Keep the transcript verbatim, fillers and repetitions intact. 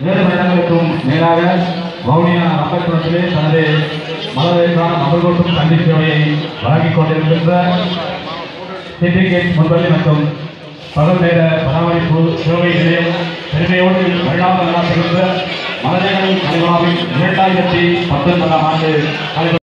ஏழு வருடங்களுக்கும் மேலாக வவுனியா ரப்பர்புரத்திலே தனது மலரேற்றான மகள்கோட்டும் கல்வி சேவையை வழங்கிக் கொண்டிருக்கின்ற சிண்டிகேட் முன்பள்ளி மற்றும் பகல் நேர பராமரிப்பு சேவை நிலையம் பெருமையோடு வருடாந்த நடாத்துகின்ற மலரேகல் கலைவாவின் இரண்டாயிரத்தி பத்தொன்பதாம் ஆண்டு